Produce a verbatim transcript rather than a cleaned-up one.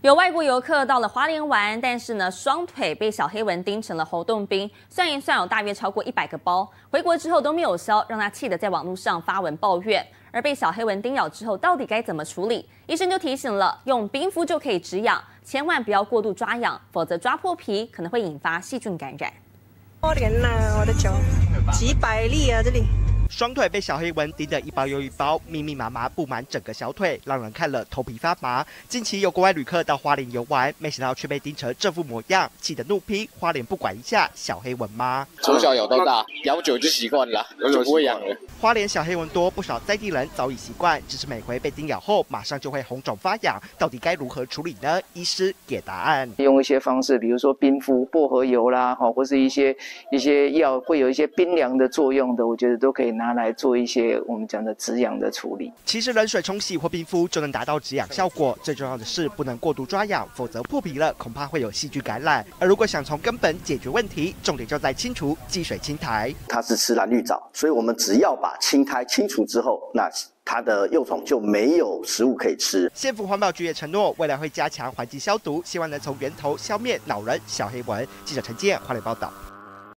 有外国游客到了花莲玩，但是呢，双腿被小黑蚊叮成了猴冻冰，算一算有大约超过一百个包。回国之后都没有消，让他气得在网络上发文抱怨。而被小黑蚊叮咬之后，到底该怎么处理？医生就提醒了，用冰敷就可以止痒，千万不要过度抓痒，否则抓破皮可能会引发细菌感染。 可怜呐，我的脚，几百粒啊，这里。 双腿被小黑蚊叮得一包又一包，密密麻麻布满整个小腿，让人看了头皮发麻。近期有国外旅客到花莲游玩，没想到却被叮成这副模样，气得怒批花莲不管一下小黑蚊吗？ 从小咬到大，咬久就习惯了，就不会痒了。 花莲小黑蚊多，不少在地人早已习惯，只是每回被叮咬后马上就会红肿发痒，到底该如何处理呢？医师给答案。 用一些方式，比如说冰敷、薄荷油啦，哈，或是一些一些药会有一些冰凉的作用的，我觉得都可以拿来做一些我们讲的止痒的处理。 其实冷水冲洗或冰敷就能达到止痒效果，最重要的是不能过度抓痒，否则破皮了恐怕会有细菌感染。而如果想从根本解决问题，重点就在清除积水青苔。 它是吃蓝绿藻，所以我们只要把青苔清除之后，那它的幼虫就没有食物可以吃。 县府环保局也承诺，未来会加强环境消毒，希望能从源头消灭恼人小黑蚊。记者陈建花莲报道。